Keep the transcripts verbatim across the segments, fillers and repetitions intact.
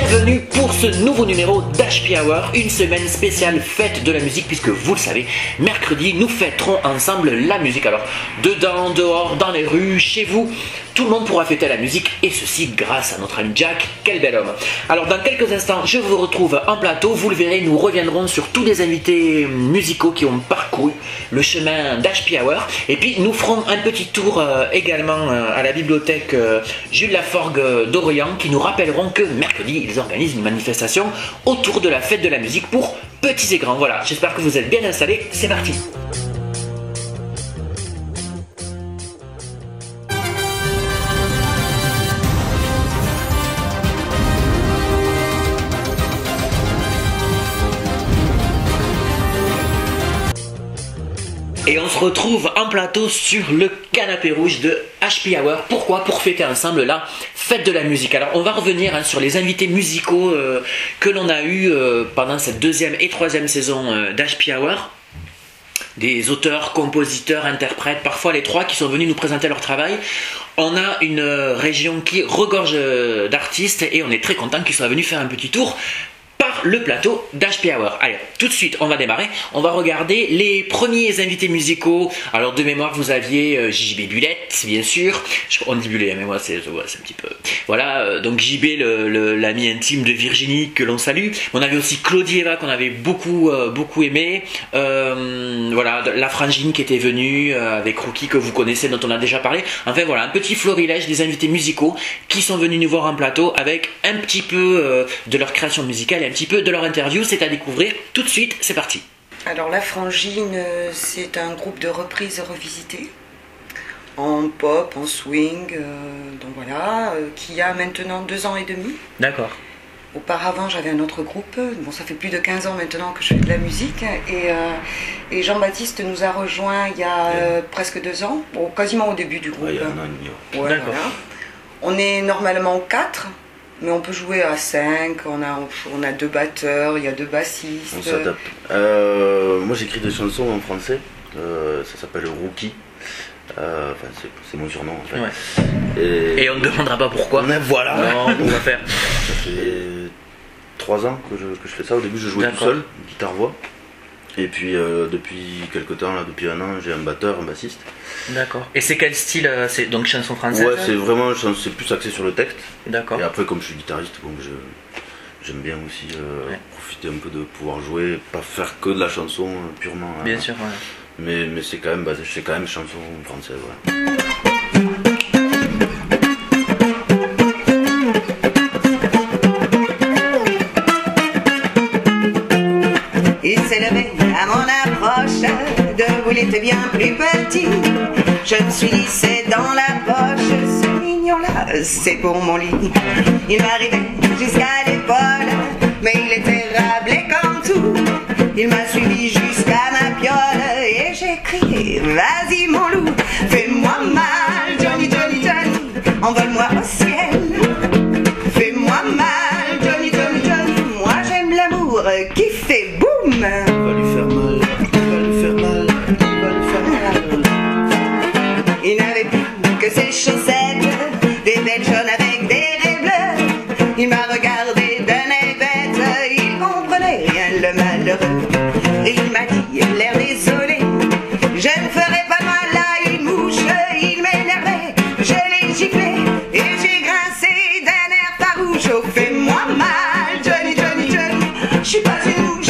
bienvenue pour ce nouveau numéro d'H P Hour, une semaine spéciale fête de la musique puisque vous le savez, mercredi nous fêterons ensemble la musique. Alors dedans, dehors, dans les rues, chez vous, tout le monde pourra fêter la musique et ceci grâce à notre ami Jack, quel bel homme. Alors dans quelques instants je vous retrouve en plateau, vous le verrez, nous reviendrons sur tous les invités musicaux qui ont parcouru le chemin d'H P Hour et puis nous ferons un petit tour euh, également euh, à la bibliothèque euh, Jules Laforgue d'Orient qui nous rappelleront que mercredi ils organisent une manifestation autour de la fête de la musique pour petits et grands. Voilà, j'espère que vous êtes bien installés, c'est parti. Et on se retrouve en plateau sur le canapé rouge de H P Hour. Pourquoi? Pour fêter ensemble la fête de la musique. Alors on va revenir hein, sur les invités musicaux euh, que l'on a eu euh, pendant cette deuxième et troisième saison euh, d'H P Hour. Des auteurs, compositeurs, interprètes, parfois les trois qui sont venus nous présenter leur travail. On a une euh, région qui regorge euh, d'artistes et on est très content qu'ils soient venus faire un petit tour par le plateau d'H P Hour. Allez, tout de suite, on va démarrer. On va regarder les premiers invités musicaux. Alors, de mémoire, vous aviez euh, J B Bulette, bien sûr. Je, on dit Bullet, mais moi, c'est ouais, un petit peu... Voilà, euh, donc J B, l'ami intime de Virginie, que l'on salue. On avait aussi Claudie Eva, qu'on avait beaucoup, euh, beaucoup aimé. Euh, voilà, la Frangine qui était venue, euh, avec Rookie, que vous connaissez, dont on a déjà parlé. Enfin, voilà, un petit florilège des invités musicaux qui sont venus nous voir en plateau avec un petit peu euh, de leur création musicale et un petit peu de leur interview. C'est à découvrir tout de suite, c'est parti. Alors la Frangine, c'est un groupe de reprises revisitées en pop, en swing, euh, donc voilà, euh, qui a maintenant deux ans et demi. D'accord. Auparavant j'avais un autre groupe, bon ça fait plus de quinze ans maintenant que je fais de la musique et, euh, et Jean-Baptiste nous a rejoint il y a euh, presque deux ans, bon, quasiment au début du groupe. Ouais, il y a un an et demi. Ouais, D'accord. voilà. On est normalement quatre. Mais on peut jouer à cinq, on a, on a deux batteurs, il y a deux bassistes. On s'adapte. Euh, moi j'écris des chansons en français, euh, ça s'appelle Rookie. Euh, enfin, c'est mon surnom en fait. Ouais. Et, Et on ne demandera pas pourquoi. Mais voilà. Non, on va faire. Ça fait trois ans que je, que je fais ça. Au début je jouais tout seul, guitare-voix. Et puis euh, depuis quelques temps, là, depuis un an, j'ai un batteur, un bassiste. D'accord. Et c'est quel style? C'est donc chanson française? Ouais, c'est vraiment, c'est plus axé sur le texte. D'accord. Et après, comme je suis guitariste, bon, je j'aime bien aussi euh, ouais. profiter un peu de pouvoir jouer, pas faire que de la chanson euh, purement. Bien euh, sûr, ouais. Mais, mais c'est quand même basé, c'est quand même chanson française, ouais. Il s'est levé à mon approche, debout il était bien plus petit. Je me suis dit c'est dans la poche, ce mignon là, c'est pour mon lit. Il m'arrivait jusqu'à l'épaule, mais il était rablé comme tout. Il m'a suivi jusqu'à ma piole et j'ai crié vas-y mon loup, fais-moi mal Johnny Johnny Johnny, envole-moi au ciel. Fais-moi mal Johnny Johnny Johnny, moi j'aime l'amour qui fait boum. Il va lui faire mal, il va lui faire mal, il va lui faire mal. Il n'avait plus que ses chaussettes, des belles jaunes avec des raies bleues. Il m'a regardé d'un œil bête, il comprenait rien le malheureux. Il m'a dit, l'air désolé, je ne ferai pas mal à une mouche. Il m'énervait, je l'ai giflé et j'ai grincé d'un air farouche. Oh, fais-moi mal, Johnny, Johnny, Johnny, je suis pas une mouche.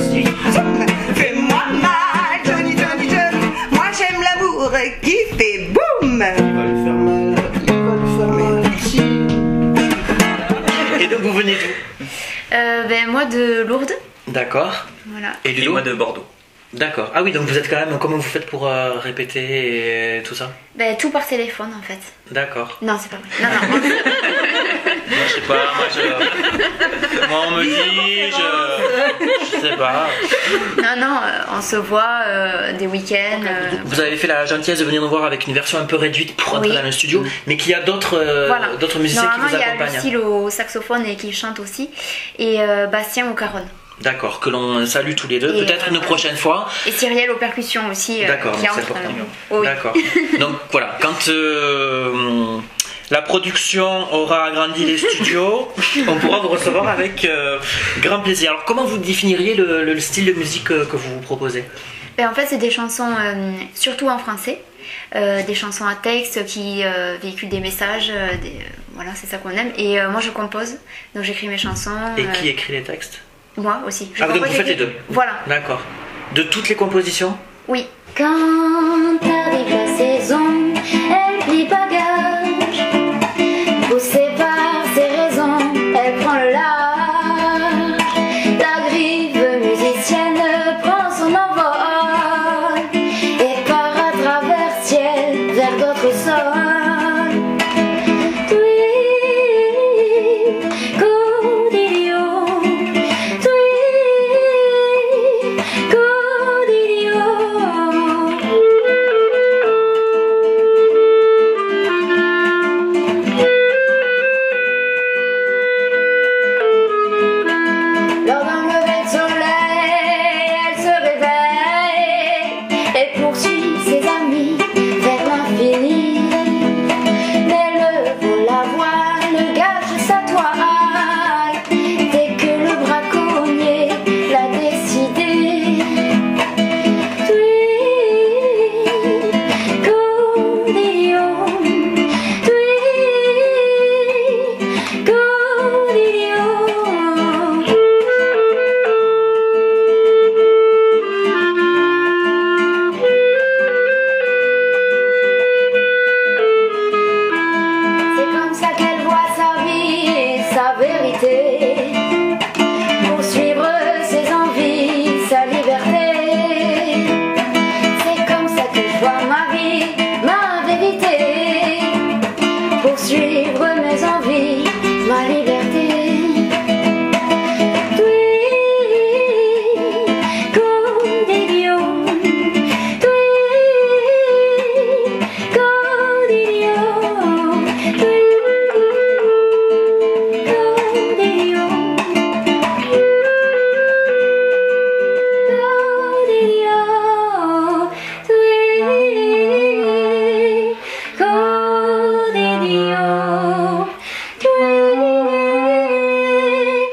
Fais-moi mal, Johnny, Johnny, Johnny, moi j'aime l'amour qui fait boum. Il va lui faire mal, il va lui faire mal ici. Et donc vous venez d'où? euh, Ben moi de Lourdes. D'accord. Voilà. Et du Et moi de Bordeaux. D'accord. Ah oui, donc vous êtes quand même... Comment vous faites pour euh, répéter et tout ça? Ben tout par téléphone en fait. D'accord. Non c'est pas vrai. Non non. Moi je sais pas, moi je... Moi on me dit, je... Je sais pas. non non, euh, on se voit euh, des week-ends. Euh... Vous avez fait la gentillesse de venir nous voir avec une version un peu réduite pour entrer Oui. dans le studio, mais qu'il y a d'autres euh, Voilà. d'autres musiciens qui vous Normalement il y a accompagnent. Lucille au saxophone et qui chante aussi. Et euh, Bastien au caron. D'accord, que l'on salue tous les deux, Et peut-être euh, une prochaine fois. Et Cyrielle aux percussions aussi. Euh, D'accord, qui c'est entre, important. euh, oui. D'accord. Donc voilà, quand euh, la production aura agrandi les studios, on pourra vous recevoir avec euh, grand plaisir. Alors comment vous définiriez le, le style de musique que, que vous proposez? Ben, en fait, c'est des chansons euh, surtout en français, euh, des chansons à texte qui euh, véhiculent des messages, euh, des, euh, voilà, c'est ça qu'on aime. Et euh, moi, je compose, donc j'écris mes chansons. Et euh, qui écrit les textes? Moi aussi. Je Ah, donc vous compose faites et- les deux? Voilà, D'accord. De toutes les compositions? oui. Quand arrive la saison, elle plie bagage, poussée par ses raisons, elle prend le large. La grive musicienne prend son envol et part à travers ciel vers d'autres sols. Tui, codilio, tui, codilio. Lors d'un lever de soleil, elle se réveille et poursuit ses amis vers l'infini. Mais le vent, la voile gâche sa toile dès que le braconnier l'a décidé. Tui, codillo, tui, codillo. C'est comme ça qu'elle voit sa vie et sa vérité, poursuivre ses envies, sa liberté. C'est comme ça que je vois ma vie, ma vérité, poursuivre mes envies, ma liberté. Tui, codilio, tui, codilio, tui, codilio, codilio, tui, codilio, tui,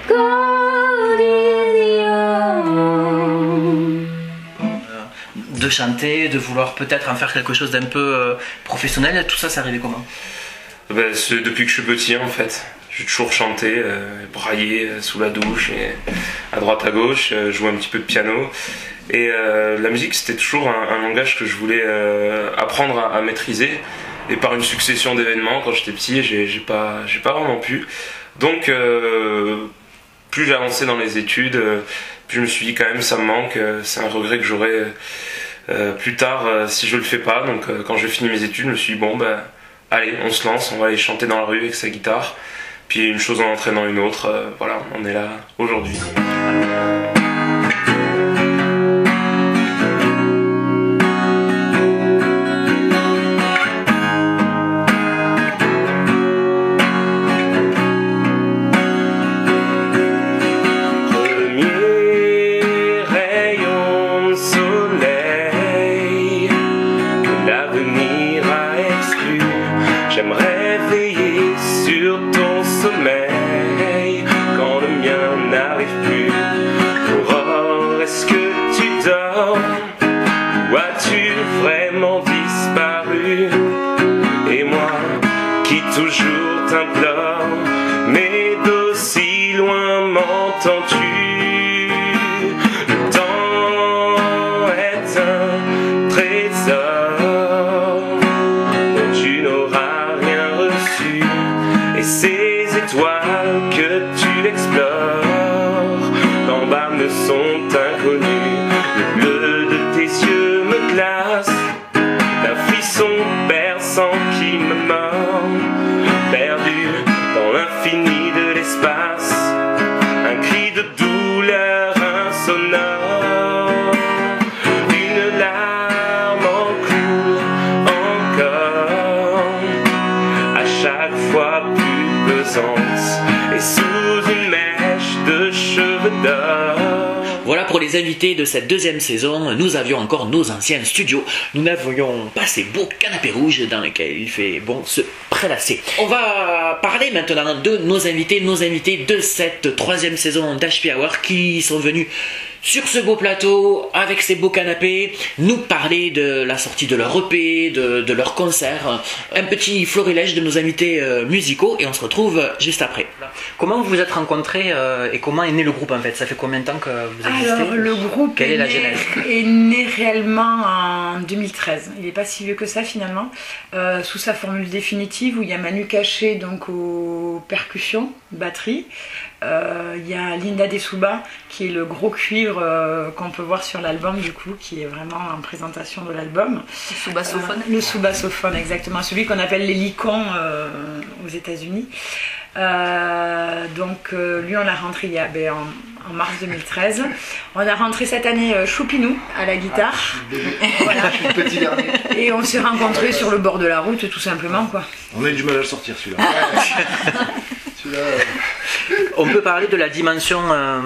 codilio. De chanter, de vouloir peut-être en faire quelque chose d'un peu euh, professionnel, tout ça, c'est arrivé comment? Ben, c'est depuis que je suis petit en fait. J'ai toujours chanté, euh, braillé euh, sous la douche, et à droite à gauche, euh, jouer un petit peu de piano. Et euh, la musique c'était toujours un, un langage que je voulais euh, apprendre à, à maîtriser. Et par une succession d'événements, quand j'étais petit, j'ai j'ai pas, j'ai pas vraiment pu. Donc euh, plus j'ai avancé dans les études, euh, plus je me suis dit quand même ça me manque, euh, c'est un regret que j'aurai euh, plus tard euh, si je le fais pas. Donc euh, quand j'ai fini mes études, je me suis dit bon ben allez, on se lance, on va aller chanter dans la rue avec sa guitare. Puis une chose en entraînant une autre, euh, voilà, on est là aujourd'hui. Premier rayon de soleil que l'avenir a exclu, j'aimerais veiller sur ton sommeil quand le mien n'arrive plus. Aurore, est-ce que tu dors ou as-tu vraiment disparu? Et moi qui toujours t'implore, mais d'aussi loin m'entends-tu? Le temps est un trésor dont tu n'auras rien reçu, et ces étoiles que tu explores d'en bas me sont inconnues. Le bleu de tes yeux me glace d'un frisson perçant qui me mord, perdu dans l'infini de l'espace, un cri de douleur insonore. Une larme en coule encore, à chaque fois plus pesante, et sous une mèche de cheveux d'or. Voilà pour les invités de cette deuxième saison. Nous avions encore nos anciens studios. Nous n'avions pas ces beaux canapés rouges dans lesquels il fait bon se prélasser. On va parler maintenant de nos invités, nos invités de cette troisième saison d'H P Hour qui sont venus sur ce beau plateau, avec ces beaux canapés, nous parler de la sortie de leur E P, de, de leur concert, un petit florilège de nos invités euh, musicaux, et on se retrouve juste après. Comment vous vous êtes rencontrés euh, et comment est né le groupe en fait? Ça fait combien de temps que vous existez? Alors le groupe Quelle est, est la né, genèse est né réellement en deux mille treize. Il n'est pas si vieux que ça finalement, euh, sous sa formule définitive où il y a Manu Caché donc aux percussions, batterie. Euh, il y a Linda Desouba qui est le gros cuivre euh, qu'on peut voir sur l'album du coup, qui est vraiment en présentation de l'album. Le sous-bassophone. Euh, le sous-bassophone, exactement, celui qu'on appelle l'hélicon euh, aux États-Unis. Euh, donc euh, lui on l'a rentré il y a, ben, en, en mars deux mille treize. On a rentré cette année euh, Choupinou à la guitare. Ah, voilà. Petit dernier. Et on s'est rencontrés sur le bord de la route tout simplement quoi. On a eu du mal à le sortir celui-là. celui-là euh... On peut parler de la dimension euh,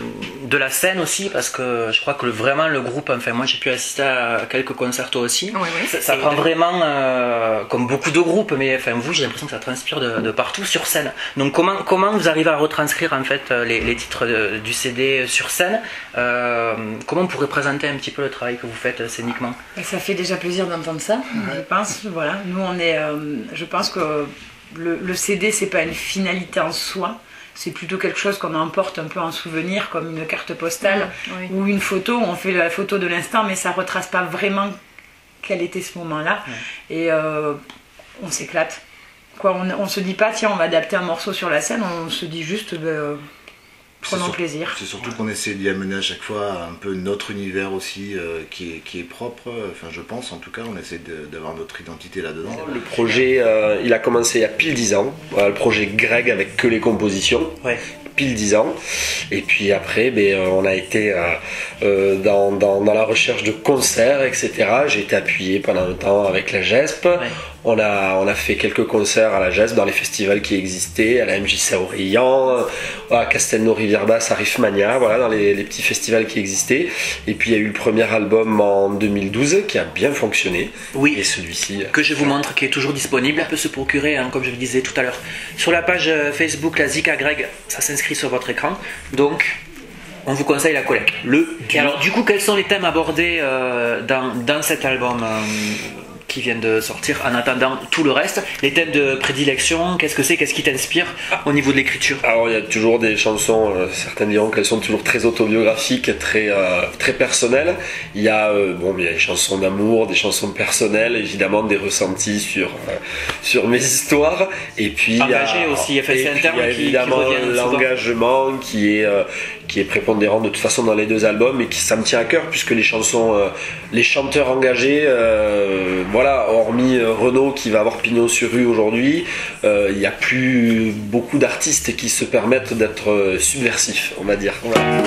de la scène aussi, parce que je crois que le, vraiment le groupe, enfin moi j'ai pu assister à quelques concertos aussi, oui, oui. ça, ça prend vraiment, euh, comme beaucoup de groupes, mais enfin vous j'ai l'impression que ça transpire de, de partout sur scène. Donc comment, comment vous arrivez à retranscrire en fait les, les titres de, du C D sur scène, euh, comment on pourrait présenter un petit peu le travail que vous faites scéniquement? Ça fait déjà plaisir d'entendre ça, je pense, voilà. Nous on est, euh, je pense que le, le C D c'est pas une finalité en soi. C'est plutôt quelque chose qu'on emporte un peu en souvenir, comme une carte postale oui. ou une photo. On fait la photo de l'instant, mais ça ne retrace pas vraiment quel était ce moment-là. Oui. Et euh, on s'éclate. Quoi, on ne se dit pas, tiens, on va adapter un morceau sur la scène. On se dit juste, ben, prenons plaisir. C'est surtout qu'on essaie d'y amener à chaque fois un peu notre univers aussi, euh, qui, est, qui est propre. Enfin, je pense, en tout cas, on essaie d'avoir notre identité là-dedans. Le projet, euh, il a commencé il y a pile dix ans. Voilà, le projet Greg avec que les compositions. Ouais. Pile dix ans. Et puis après, ben, on a été euh, euh, dans, dans, dans la recherche de concerts, et cetera. J'ai été appuyé pendant un temps avec la G E S P. Ouais. On a, on a fait quelques concerts à la G E S P dans les festivals qui existaient, à la M J C à Aurillon, à Castelnau-Rivière-Basse, à Riffmania, voilà, dans les, les petits festivals qui existaient. Et puis il y a eu le premier album en deux mille douze qui a bien fonctionné. Oui. Et celui-ci. Que je vous montre, qui est toujours disponible. On peut se procurer, hein, comme je le disais tout à l'heure, sur la page Facebook, la Zika Greg, ça s'inscrit sur votre écran. Donc, on vous conseille la collecte. Le Et alors, du coup, quels sont les thèmes abordés euh, dans, dans cet album euh, qui vient de sortir en attendant tout le reste? Les thèmes de prédilection, qu'est-ce que c'est? Qu'est-ce qui t'inspire au niveau de l'écriture? Alors, il y a toujours des chansons, euh, certains diront qu'elles sont toujours très autobiographiques, très, euh, très personnelles. Il y a, euh, bon, il y a des chansons d'amour, des chansons personnelles, évidemment des ressentis sur, euh, sur mes histoires. Et puis, engagé il y a, aussi, enfin, c'est un terme il y a qui, évidemment qui l'engagement qui est... Euh, qui est prépondérant de toute façon dans les deux albums et qui ça me tient à cœur puisque les chansons, euh, les chanteurs engagés, euh, voilà, hormis euh, Renaud qui va avoir pignon sur rue aujourd'hui, euh, il n'y a plus beaucoup d'artistes qui se permettent d'être euh, subversifs, on va dire. Voilà.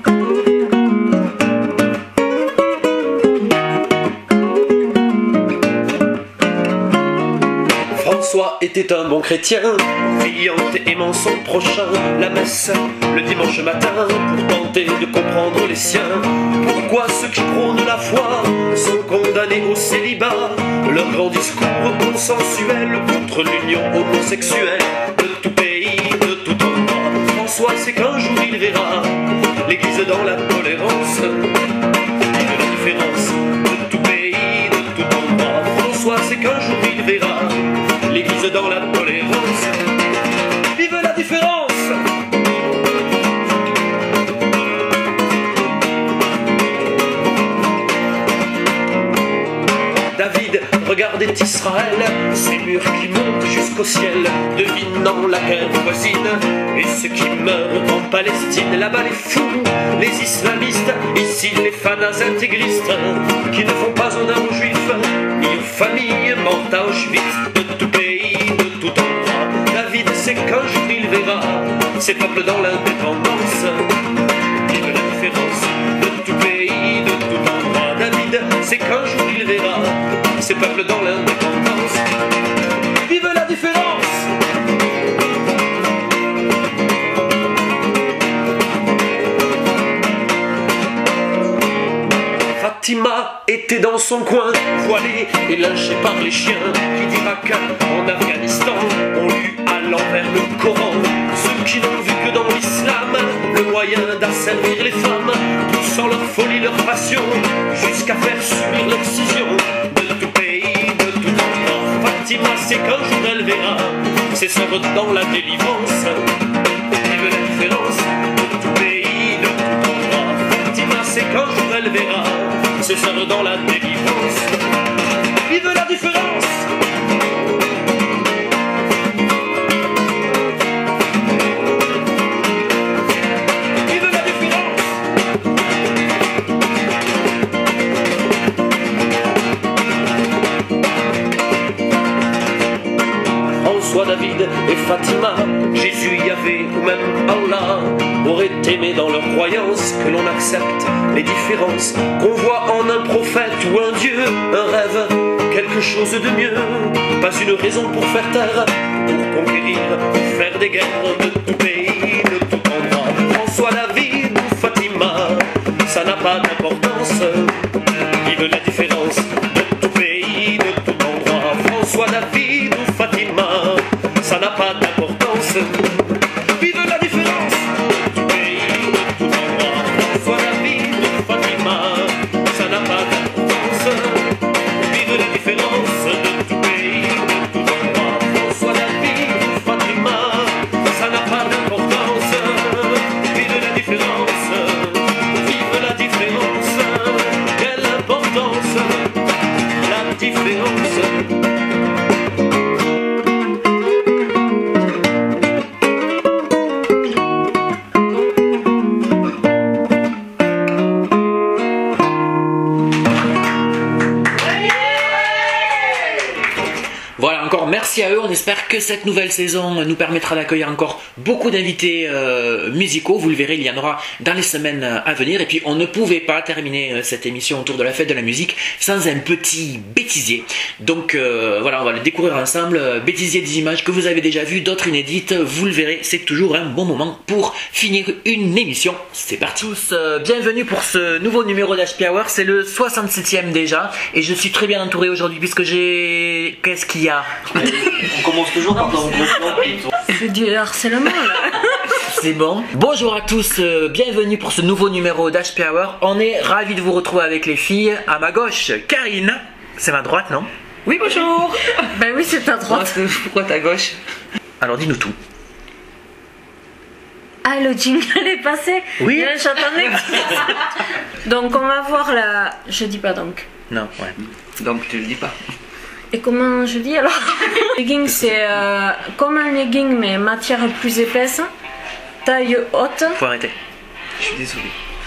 François était un bon chrétien, priant et aimant son prochain, la messe le dimanche matin pour tenter de comprendre les siens. Pourquoi ceux qui prônent la foi sont condamnés au célibat? Leur grand discours consensuel contre l'union homosexuelle de tout pays, de tout endroit. François sait qu'un jour il verra l'église dans la tolérance et de la différence de tout pays, de tout endroit. François sait qu'un jour il verra l'église dans la tolérance. Vive la différence! David regardait Israël, ces murs qui montent jusqu'au ciel, devinant la guerre voisine, et ceux qui meurent en Palestine. Là-bas les fous, les islamistes, ici les fanas intégristes, qui ne font pas honneur aux juifs, ni aux familles mortes à Auschwitz, de tout pays, de tout endroit. David sait qu'un jour il verra ces peuples dans l'indépendance. Vive la différence de tout pays, de tout endroit. David sait qu'un jour il verra ces peuples dans l'indépendance. Vive la différence! Fatima était dans son coin, voilée et lynchée par les chiens qui d'Irak en Afghanistan ont lu à l'envers le Coran. Ceux qui n'ont vu que dans l'islam le moyen d'asservir les femmes, poussant leur folie, leur passion, jusqu'à faire subir l'excision de tout pays, de tout endroit. Fatima sait qu'un jour elle verra ses sœurs dans la délivrance. Vive la différence de tout pays, de tout endroit. Fatima sait qu'un jour elle verra ses sœurs dans la délivrance. Vive la différence. David et Fatima, Jésus, Yahvé ou même Allah auraient aimé dans leur croyance que l'on accepte les différences, qu'on voit en un prophète ou un dieu un rêve, quelque chose de mieux, pas une raison pour faire taire, pour conquérir ou faire des guerres de tout pays, de tout endroit. François, David ou Fatima, ça n'a pas d'importance, vive la différence de tout pays, de tout endroit. François, David ou Fatima, ça n'a pas d'importance. Vive la différence de tout pays, de tout endroit. François, David ou Fatima, ça n'a pas d'importance. Vive la différence de tout pays, de tout endroit. François, David ou Fatima, ça n'a pas d'importance. Vive la différence, vive la différence. Quelle importance, la différence. Merci à eux, on espère que cette nouvelle saison nous permettra d'accueillir encore beaucoup d'invités euh, musicaux. Vous le verrez, il y en aura dans les semaines à venir. Et puis on ne pouvait pas terminer cette émission autour de la fête de la musique sans un petit bêtisier. Donc euh, voilà, on va le découvrir ensemble. Bêtisier des images que vous avez déjà vues, d'autres inédites. Vous le verrez, c'est toujours un bon moment pour finir une émission. C'est parti. Tous, euh, bienvenue pour ce nouveau numéro d'H P Hour. C'est le soixante-septième déjà. Et je suis très bien entouré aujourd'hui puisque j'ai... Qu'est-ce qu'il y a? On commence toujours par dans C'est du harcèlement là. C'est bon. Bonjour à tous, euh, bienvenue pour ce nouveau numéro d'H P Hour. On est ravis de vous retrouver avec les filles. À ma gauche, Karine. C'est ma droite, non? Oui, bonjour. Ben oui, c'est ta droite. Pourquoi ta gauche? Alors dis-nous tout. Ah, le jingle est passé? Oui. Euh, J'attendais. Donc on va voir la... Je dis pas donc. Non, ouais. Donc tu le dis pas. Et comment je dis alors? Legging, c'est euh, comme un legging mais matière plus épaisse, taille haute. Faut arrêter. Je suis désolé.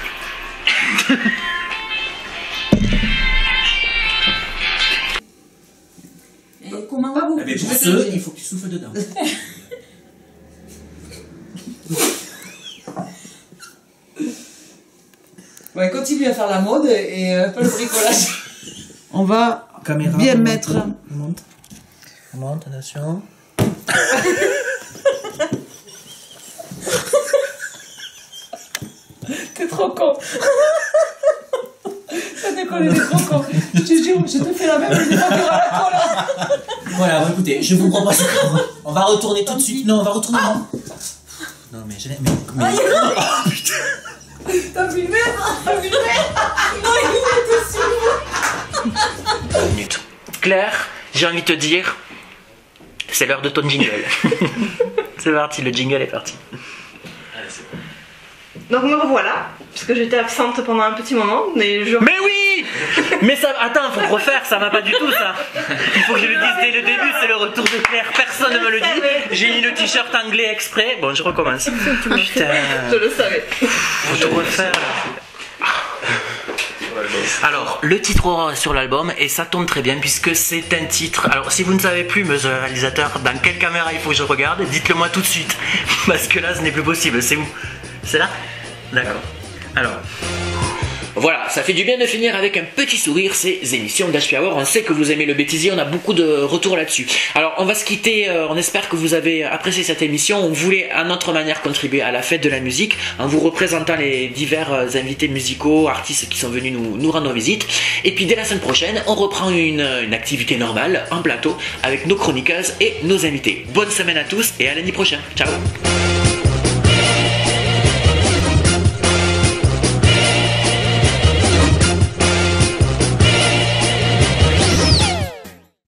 Et comment va vous? Eh bien, pour ce, il faut que tu souffles dedans. Ouais, continue à faire la mode et euh, pas le bricolage. On va Caméra, bien on mettre. On monte. On monte, attention. T'es trop con. Ça décolle, t'es trop con. Je te jure, je te fais la même, je te à la colle. Voilà, bon, écoutez, je vous propose. On va retourner tout de suite. Non, on va retourner. Ah. Non, mais je l'ai. Mais, mais... Oh putain. T'as filmé? T'as filmé? Non, il était sur Une minute. Claire, j'ai envie de te dire, c'est l'heure de ton jingle. C'est parti, le jingle est parti. Donc me revoilà, puisque j'étais absente pendant un petit moment, mais je... Mais oui. Mais ça... Attends, faut refaire, ça va pas du tout ça. Il faut que je le dise dès le début, c'est le retour de Claire, personne ne me le dit. J'ai mis le t-shirt anglais exprès. Bon, je recommence. Putain. Je le savais. Faut tout refaire. Alors, le titre aura sur l'album, et ça tombe très bien puisque c'est un titre. Alors, si vous ne savez plus, monsieur le réalisateur, dans quelle caméra il faut que je regarde, dites-le moi tout de suite. Parce que là, ce n'est plus possible. C'est où? C'est là? D'accord. Alors, Voilà, ça fait du bien de finir avec un petit sourire ces émissions d'H P Hour. On sait que vous aimez le bêtisier, on a beaucoup de retours là-dessus. Alors on va se quitter, euh, on espère que vous avez apprécié cette émission. On voulait à notre manière contribuer à la fête de la musique en vous représentant les divers euh, invités musicaux, artistes qui sont venus nous, nous rendre visite. Et puis dès la semaine prochaine, on reprend une, une activité normale en plateau avec nos chroniqueuses et nos invités. Bonne semaine à tous et à lundi prochain. Ciao.